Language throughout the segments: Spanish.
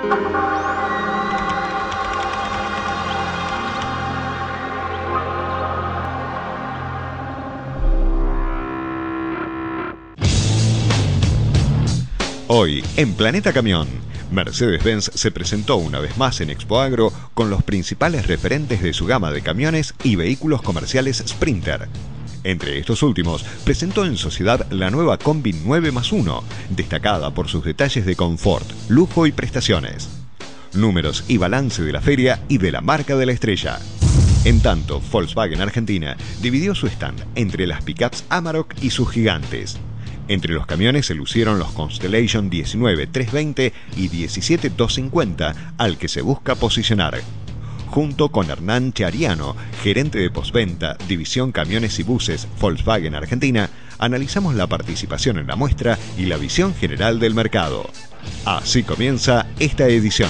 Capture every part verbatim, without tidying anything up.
Hoy, en Planeta Camión, Mercedes-Benz se presentó una vez más en Expoagro con los principales referentes de su gama de camiones y vehículos comerciales Sprinter. Entre estos últimos, presentó en sociedad la nueva Combi nueve más uno, destacada por sus detalles de confort, lujo y prestaciones. Números y balance de la feria y de la marca de la estrella. En tanto, Volkswagen Argentina dividió su stand entre las pickups Amarok y sus gigantes. Entre los camiones se lucieron los Constellation diecinueve trescientos veinte y diecisiete doscientos cincuenta, al que se busca posicionar. Junto con Hernán Chariano, gerente de postventa, División Camiones y Buses, Volkswagen Argentina, analizamos la participación en la muestra y la visión general del mercado. Así comienza esta edición.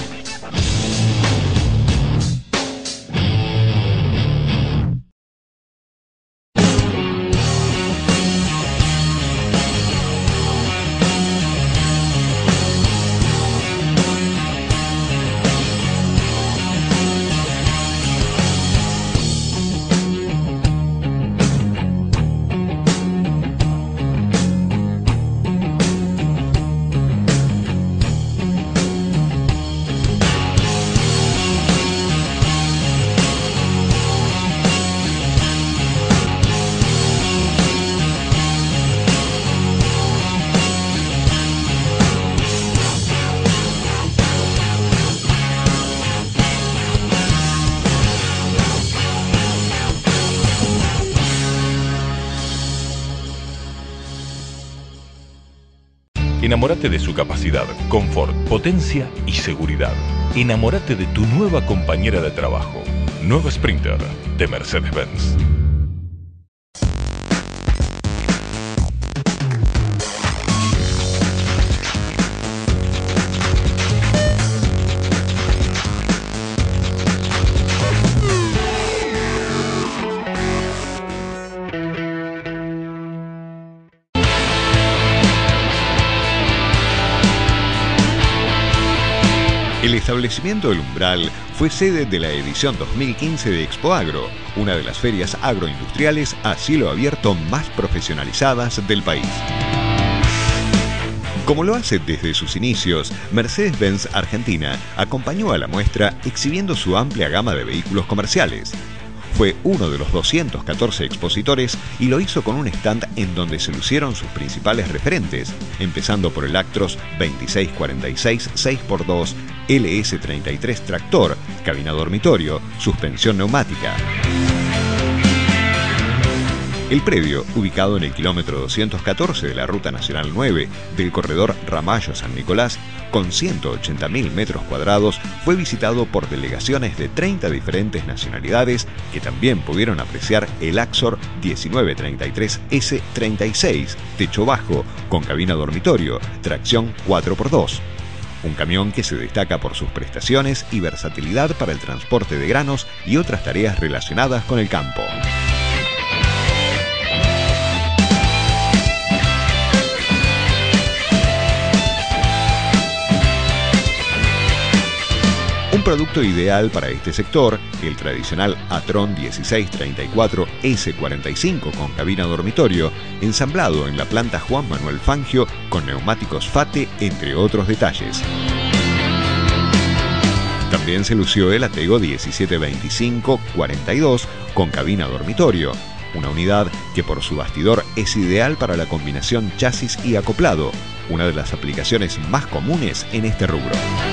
Enamórate de su capacidad, confort, potencia y seguridad. Enamórate de tu nueva compañera de trabajo. Nueva Sprinter de Mercedes-Benz. El establecimiento El Umbral fue sede de la edición dos mil quince de Expoagro, una de las ferias agroindustriales a cielo abierto más profesionalizadas del país. Como lo hace desde sus inicios, Mercedes-Benz Argentina acompañó a la muestra exhibiendo su amplia gama de vehículos comerciales. Fue uno de los doscientos catorce expositores y lo hizo con un stand en donde se lucieron sus principales referentes, empezando por el Actros veintiséis cuarenta y seis seis por dos, L S treinta y tres tractor, cabina dormitorio, suspensión neumática. El predio, ubicado en el kilómetro doscientos catorce de la Ruta Nacional nueve del corredor Ramallo-San Nicolás, con ciento ochenta mil metros cuadrados, fue visitado por delegaciones de treinta diferentes nacionalidades que también pudieron apreciar el Axor diecinueve treinta y tres S treinta y seis, techo bajo, con cabina dormitorio, tracción cuatro por dos. Un camión que se destaca por sus prestaciones y versatilidad para el transporte de granos y otras tareas relacionadas con el campo. Un producto ideal para este sector, el tradicional Atron dieciséis treinta y cuatro S cuarenta y cinco con cabina dormitorio, ensamblado en la planta Juan Manuel Fangio con neumáticos Fate, entre otros detalles. También se lució el Atego diecisiete veinticinco cuarenta y dos con cabina dormitorio, una unidad que por su bastidor es ideal para la combinación chasis y acoplado, una de las aplicaciones más comunes en este rubro.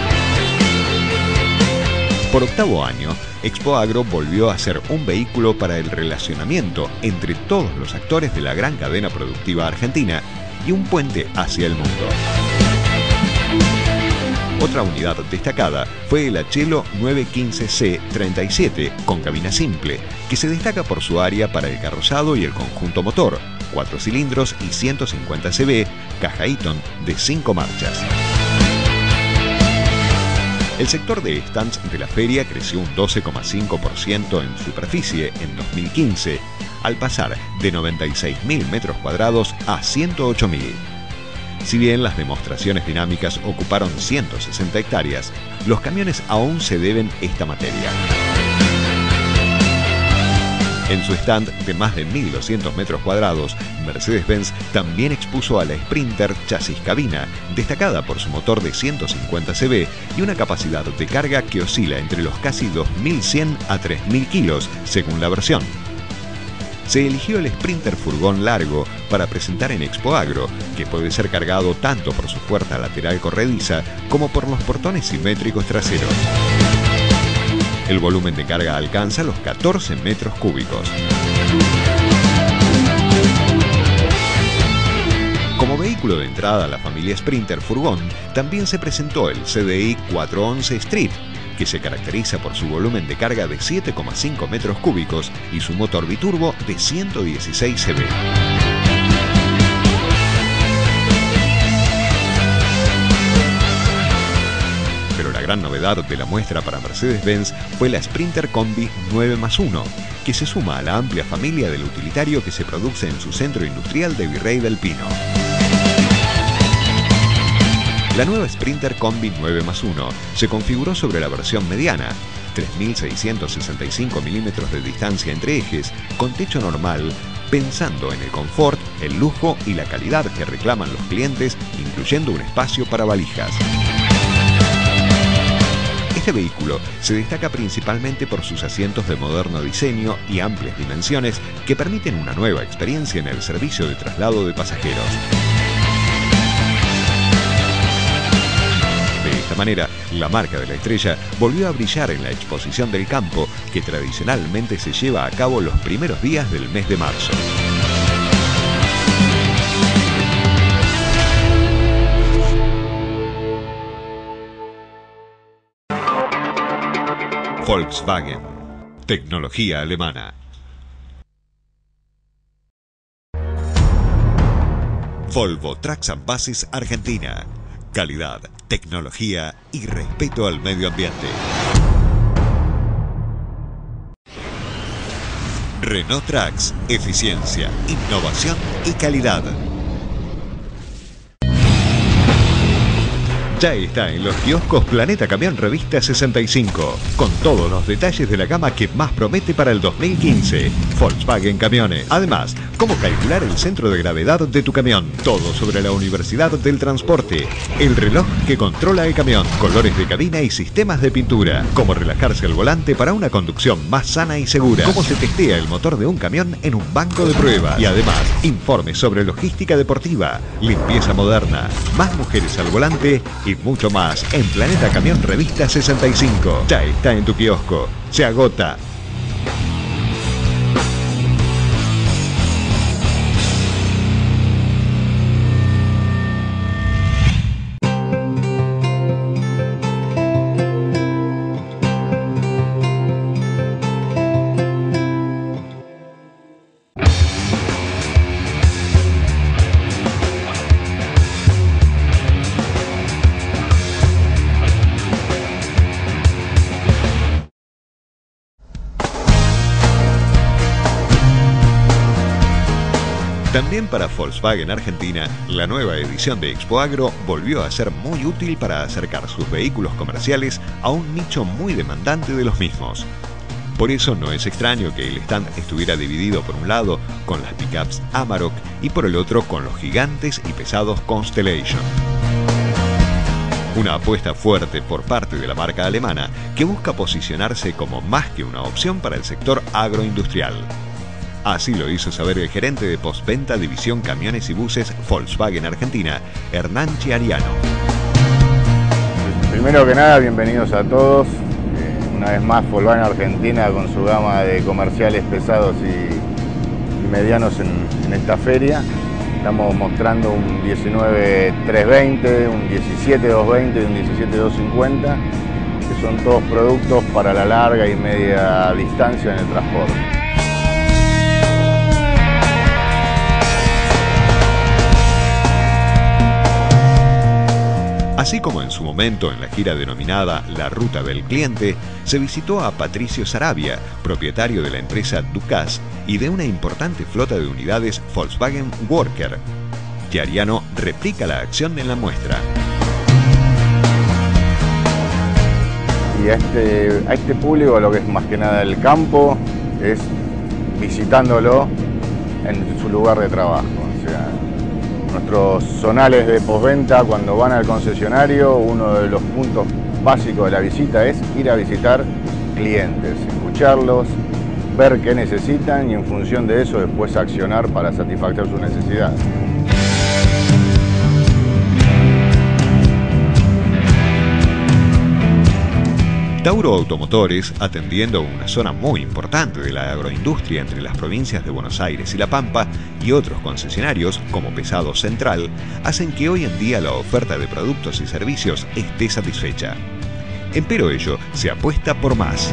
Por octavo año, Expoagro volvió a ser un vehículo para el relacionamiento entre todos los actores de la gran cadena productiva argentina y un puente hacia el mundo. Otra unidad destacada fue el Achelo nueve quince C treinta y siete con cabina simple, que se destaca por su área para el carrozado y el conjunto motor, cuatro cilindros y ciento cincuenta caballos, caja Eaton de cinco marchas. El sector de stands de la feria creció un doce coma cinco por ciento en superficie en dos mil quince, al pasar de noventa y seis mil metros cuadrados a ciento ocho mil. Si bien las demostraciones dinámicas ocuparon ciento sesenta hectáreas, los camiones aún se deben esta materia. En su stand de más de mil doscientos metros cuadrados, Mercedes-Benz también expuso a la Sprinter chasis cabina, destacada por su motor de ciento cincuenta caballos y una capacidad de carga que oscila entre los casi dos mil cien a tres mil kilos, según la versión. Se eligió el Sprinter furgón largo para presentar en Expo Agro, que puede ser cargado tanto por su puerta lateral corrediza como por los portones simétricos traseros. El volumen de carga alcanza los catorce metros cúbicos. Como vehículo de entrada a la familia Sprinter furgón, también se presentó el C D I cuatrocientos once Street, que se caracteriza por su volumen de carga de siete coma cinco metros cúbicos y su motor biturbo de ciento dieciséis caballos. Pero la gran novedad de la muestra para Mercedes-Benz fue la Sprinter Combi nueve más uno, que se suma a la amplia familia del utilitario que se produce en su centro industrial de Virrey del Pino. La nueva Sprinter Combi nueve más uno se configuró sobre la versión mediana, tres mil seiscientos sesenta y cinco milímetros de distancia entre ejes, con techo normal, pensando en el confort, el lujo y la calidad que reclaman los clientes, incluyendo un espacio para valijas. Este vehículo se destaca principalmente por sus asientos de moderno diseño y amplias dimensiones que permiten una nueva experiencia en el servicio de traslado de pasajeros. De esta manera, la marca de la estrella volvió a brillar en la exposición del campo que tradicionalmente se lleva a cabo los primeros días del mes de marzo. Volkswagen, tecnología alemana. Volvo Trucks and Buses Argentina. Calidad, tecnología y respeto al medio ambiente. Renault Trucks, eficiencia, innovación y calidad. Ya está en los kioscos Planeta Camión Revista sesenta y cinco, con todos los detalles de la gama que más promete para el dos mil quince. Volkswagen Camiones. Además, cómo calcular el centro de gravedad de tu camión. Todo sobre la Universidad del Transporte. El reloj que controla el camión. Colores de cabina y sistemas de pintura. Cómo relajarse al volante para una conducción más sana y segura. Cómo se testea el motor de un camión en un banco de prueba. Y además, informes sobre logística deportiva, limpieza moderna, más mujeres al volante y mucho más en Planeta Camión Revista sesenta y cinco. Ya está en tu kiosco. Se agota. También para Volkswagen Argentina, la nueva edición de Expo Agro volvió a ser muy útil para acercar sus vehículos comerciales a un nicho muy demandante de los mismos. Por eso no es extraño que el stand estuviera dividido por un lado con las pickups Amarok y por el otro con los gigantes y pesados Constellation. Una apuesta fuerte por parte de la marca alemana que busca posicionarse como más que una opción para el sector agroindustrial. Así lo hizo saber el gerente de postventa División Camiones y Buses Volkswagen Argentina, Hernán Chiariano. Primero que nada, bienvenidos a todos. Eh, una vez más, Volkswagen Argentina con su gama de comerciales pesados y, y medianos en, en esta feria. Estamos mostrando un diecinueve trescientos veinte, un diecisiete doscientos veinte y un diecisiete doscientos cincuenta, que son todos productos para la larga y media distancia en el transporte. Así como en su momento en la gira denominada La Ruta del Cliente, se visitó a Patricio Sarabia, propietario de la empresa Ducas y de una importante flota de unidades Volkswagen Worker. Chiariano replica la acción en la muestra. y a este, a este público, lo que es más que nada el campo, es visitándolo en su lugar de trabajo. O sea, nuestros zonales de postventa, cuando van al concesionario, uno de los puntos básicos de la visita es ir a visitar clientes, escucharlos, ver qué necesitan y en función de eso después accionar para satisfacer sus necesidades. Tauro Automotores, atendiendo una zona muy importante de la agroindustria entre las provincias de Buenos Aires y La Pampa, y otros concesionarios, como Pesado Central, hacen que hoy en día la oferta de productos y servicios esté satisfecha. Empero ello se apuesta por más.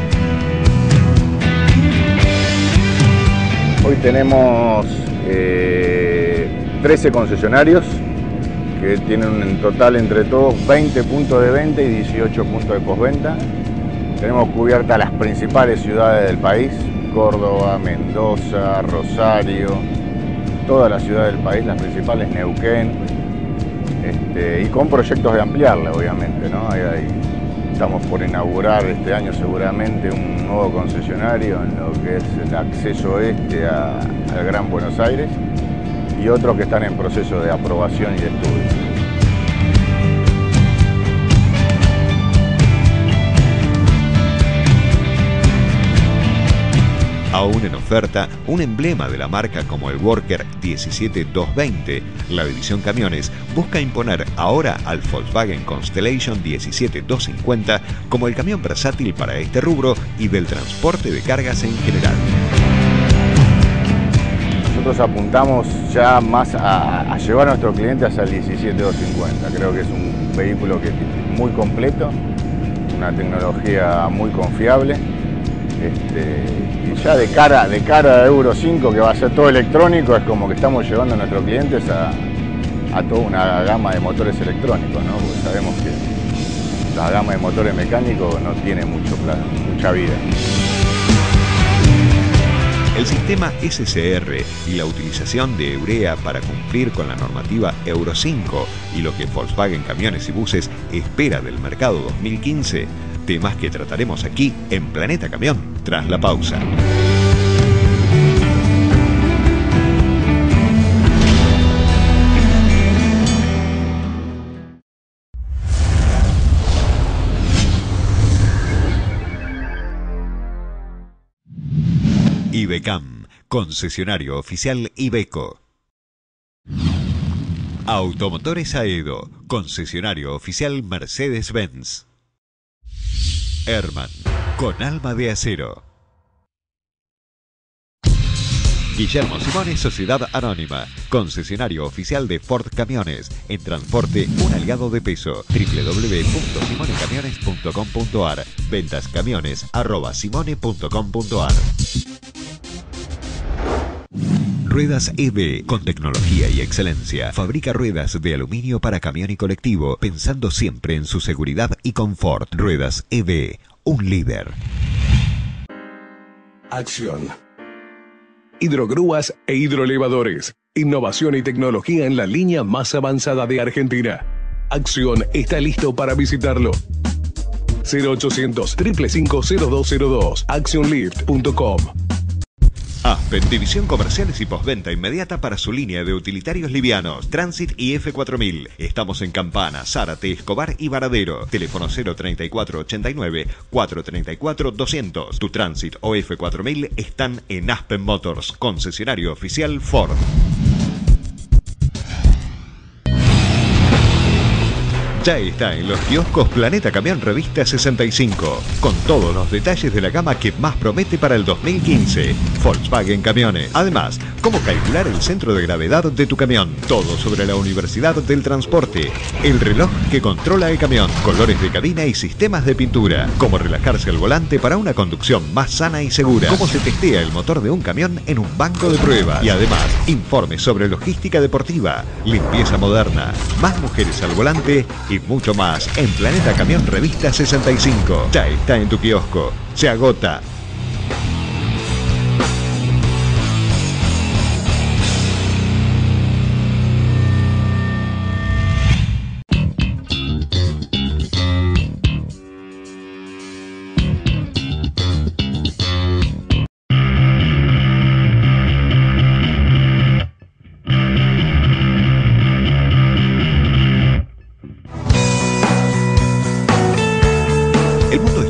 Hoy tenemos eh, trece concesionarios que tienen en total entre todos veinte puntos de venta y dieciocho puntos de postventa. Tenemos cubiertas las principales ciudades del país, Córdoba, Mendoza, Rosario, todas las ciudades del país, las principales, Neuquén, este, y con proyectos de ampliarla, obviamente, ¿no? Ahí, ahí estamos por inaugurar este año seguramente un nuevo concesionario en lo que es el acceso este a, al Gran Buenos Aires y otros que están en proceso de aprobación y de estudio. Aún en oferta, un emblema de la marca como el Worker diecisiete doscientos veinte, la división camiones busca imponer ahora al Volkswagen Constellation diecisiete doscientos cincuenta como el camión versátil para este rubro y del transporte de cargas en general. Nosotros apuntamos ya más a, a llevar a nuestros clientes hacia el diecisiete doscientos cincuenta. Creo que es un vehículo que es muy completo, una tecnología muy confiable. Este, y ya de cara, de cara a Euro cinco, que va a ser todo electrónico, es como que estamos llevando a nuestros clientes a, a toda una gama de motores electrónicos, ¿no? Porque sabemos que la gama de motores mecánicos no tiene mucho, mucha vida. El sistema S C R y la utilización de urea para cumplir con la normativa Euro cinco y lo que Volkswagen Camiones y Buses espera del mercado dos mil quince, temas que trataremos aquí en Planeta Camión tras la pausa. Ibecam, concesionario oficial Iveco. Automotores Aedo, concesionario oficial Mercedes-Benz. Herman, con alma de acero. Guillermo Simone, Sociedad Anónima, concesionario oficial de Ford Camiones, en transporte un aliado de peso. doble u doble u doble u punto simone camiones punto com punto ar, ventas camiones arroba simone punto com punto ar. Ruedas E B, con tecnología y excelencia. Fabrica ruedas de aluminio para camión y colectivo, pensando siempre en su seguridad y confort. Ruedas E B, un líder. Acción. Hidrogrúas e hidrolevadores. Innovación y tecnología en la línea más avanzada de Argentina. Acción está listo para visitarlo. cero ochocientos, cinco cinco cinco, cero dos cero dos. acción lift punto com. Aspen, división comerciales y postventa inmediata para su línea de utilitarios livianos, Transit y F cuatro mil. Estamos en Campana, Zárate, Escobar y Varadero. Teléfono cero treinta y cuatro ochenta y nueve, cuatrocientos treinta y cuatro doscientos. Tu Transit o F cuatro mil están en Aspen Motors, concesionario oficial Ford. Ya está en los kioscos Planeta Camión Revista sesenta y cinco, con todos los detalles de la gama que más promete para el dos mil quince. Volkswagen Camiones. Además, cómo calcular el centro de gravedad de tu camión. Todo sobre la Universidad del Transporte. El reloj que controla el camión. Colores de cabina y sistemas de pintura. Cómo relajarse al volante para una conducción más sana y segura. Cómo se testea el motor de un camión en un banco de pruebas. Y además, informes sobre logística deportiva, limpieza moderna, más mujeres al volante y mucho más en Planeta Camión Revista sesenta y cinco. Ya está en tu kiosco. Se agota.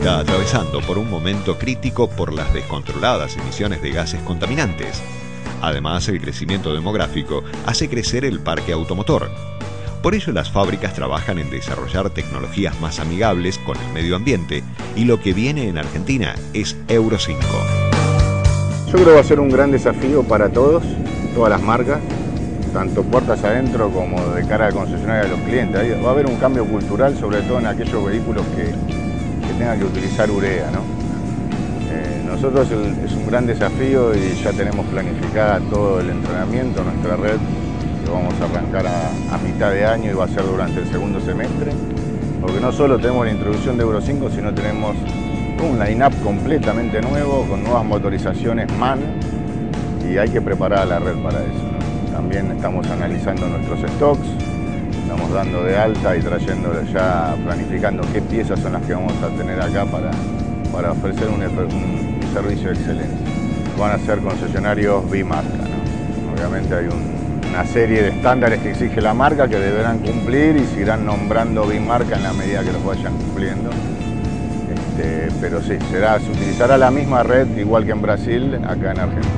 está atravesando por un momento crítico por las descontroladas emisiones de gases contaminantes. Además, el crecimiento demográfico hace crecer el parque automotor. Por ello, las fábricas trabajan en desarrollar tecnologías más amigables con el medio ambiente y lo que viene en Argentina es Euro cinco. Yo creo que va a ser un gran desafío para todos, todas las marcas, tanto puertas adentro como de cara al concesionario y a los clientes. Va a haber un cambio cultural, sobre todo en aquellos vehículos que, que tengan que utilizar urea, ¿no? Eh, nosotros el, es un gran desafío y ya tenemos planificada todo el entrenamiento, nuestra red, que vamos a arrancar a, a mitad de año y va a ser durante el segundo semestre, porque no solo tenemos la introducción de Euro cinco, sino tenemos un line-up completamente nuevo, con nuevas motorizaciones M A N, y hay que preparar a la red para eso, ¿no? También estamos analizando nuestros stocks, estamos dando de alta y trayendo ya, planificando qué piezas son las que vamos a tener acá para, para ofrecer un, un servicio de excelencia. Van a ser concesionarios bimarca, ¿no? Obviamente hay un una serie de estándares que exige la marca que deberán cumplir y se irán nombrando bimarca en la medida que los vayan cumpliendo. Este, pero sí, será, se utilizará la misma red, igual que en Brasil, acá en Argentina.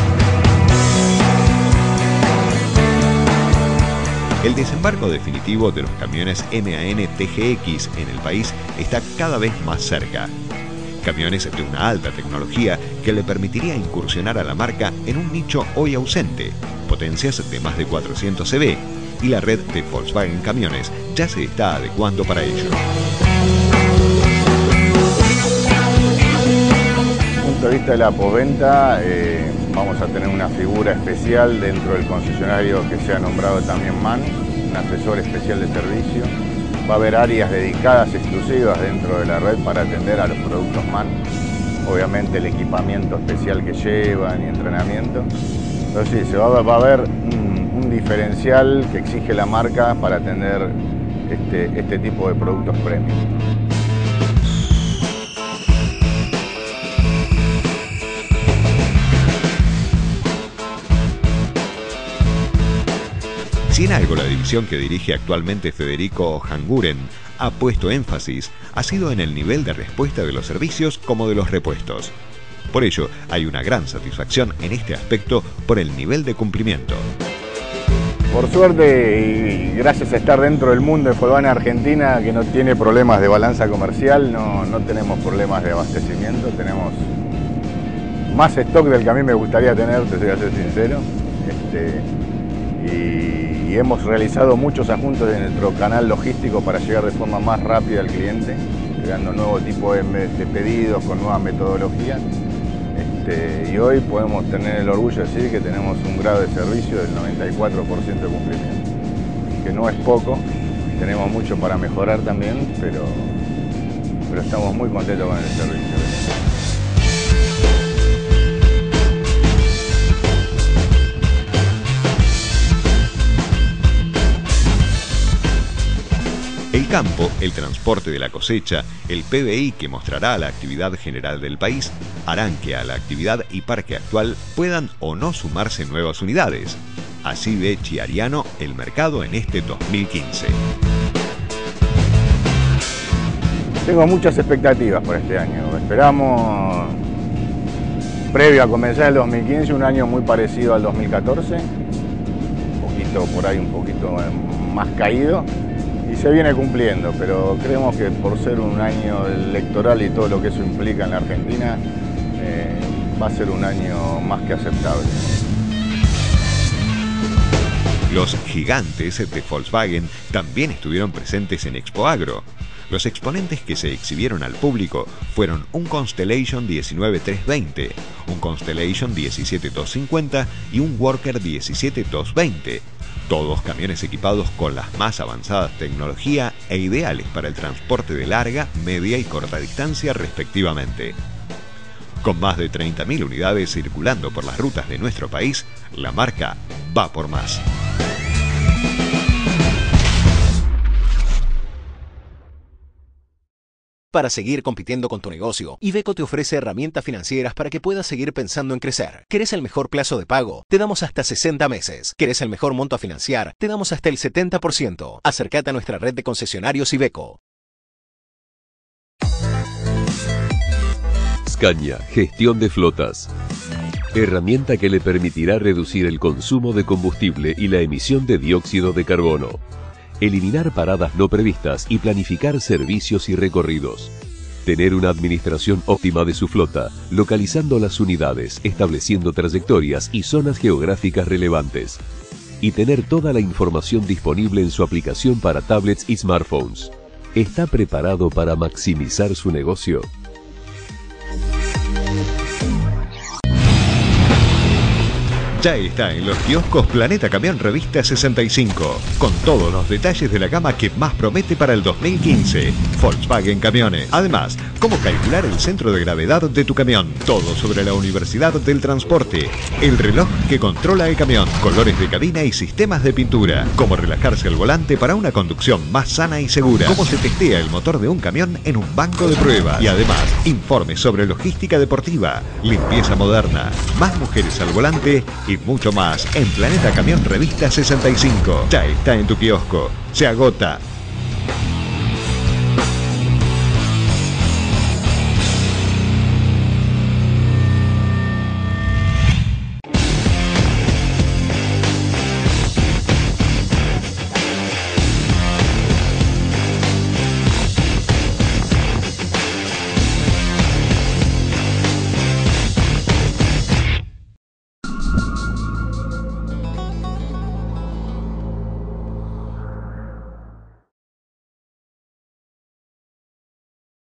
El desembarco definitivo de los camiones M A N T G X en el país está cada vez más cerca. Camiones de una alta tecnología que le permitiría incursionar a la marca en un nicho hoy ausente, potencias de más de cuatrocientos C V, y la red de Volkswagen Camiones ya se está adecuando para ello. Desde el punto de vista de la postventa, eh, vamos a tener una figura especial dentro del concesionario que se ha nombrado también M A N, un asesor especial de servicio. Va a haber áreas dedicadas exclusivas dentro de la red para atender a los productos M A N. Obviamente el equipamiento especial que llevan y entrenamiento. Pero sí, se va, va a haber un, un diferencial que exige la marca para atender este, este tipo de productos premium. Si en algo la división que dirige actualmente Federico Hanguren ha puesto énfasis, ha sido en el nivel de respuesta de los servicios como de los repuestos. Por ello, hay una gran satisfacción en este aspecto por el nivel de cumplimiento. Por suerte y gracias a estar dentro del mundo de Volkswagen Argentina, que no tiene problemas de balanza comercial, no, no tenemos problemas de abastecimiento, tenemos más stock del que a mí me gustaría tener, te voy a ser sincero. Este, y, y hemos realizado muchos ajustes en nuestro canal logístico para llegar de forma más rápida al cliente, llegando nuevo tipo de, de pedidos con nuevas metodologías. Este, y hoy podemos tener el orgullo de decir que tenemos un grado de servicio del noventa y cuatro por ciento de cumplimiento, que no es poco, tenemos mucho para mejorar también, pero, pero estamos muy contentos con el servicio. El campo, el transporte de la cosecha, el P B I que mostrará la actividad general del país, harán que a la actividad y parque actual puedan o no sumarse nuevas unidades. Así ve Chiariano el mercado en este dos mil quince. Tengo muchas expectativas por este año. Esperamos, previo a comenzar el dos mil quince, un año muy parecido al dos mil catorce, un poquito por ahí, un poquito más caído. Y se viene cumpliendo, pero creemos que por ser un año electoral y todo lo que eso implica en la Argentina, eh, va a ser un año más que aceptable. Los gigantes de Volkswagen también estuvieron presentes en Expo Agro. Los exponentes que se exhibieron al público fueron un Constellation diecinueve trescientos veinte, un Constellation diecisiete doscientos cincuenta y un Worker diecisiete doscientos veinte. Todos camiones equipados con las más avanzadas tecnología e ideales para el transporte de larga, media y corta distancia respectivamente. Con más de treinta mil unidades circulando por las rutas de nuestro país, la marca va por más. Para seguir compitiendo con tu negocio, Iveco te ofrece herramientas financieras para que puedas seguir pensando en crecer. ¿Querés el mejor plazo de pago? Te damos hasta sesenta meses. ¿Querés el mejor monto a financiar? Te damos hasta el setenta por ciento. Acércate a nuestra red de concesionarios Iveco. Scania, gestión de flotas. Herramienta que le permitirá reducir el consumo de combustible y la emisión de dióxido de carbono. Eliminar paradas no previstas y planificar servicios y recorridos. Tener una administración óptima de su flota, localizando las unidades, estableciendo trayectorias y zonas geográficas relevantes. Y tener toda la información disponible en su aplicación para tablets y smartphones. ¿Está preparado para maximizar su negocio? Ya está en los kioscos Planeta Camión Revista sesenta y cinco, con todos los detalles de la gama que más promete para el dos mil quince. Volkswagen Camiones. Además, cómo calcular el centro de gravedad de tu camión. Todo sobre la Universidad del Transporte. El reloj que controla el camión. Colores de cabina y sistemas de pintura. Cómo relajarse al volante para una conducción más sana y segura. Cómo se testea el motor de un camión en un banco de pruebas. Y además, informes sobre logística deportiva, limpieza moderna, más mujeres al volante y mucho más en Planeta Camión Revista sesenta y cinco. Ya está en tu kiosco. Se agota.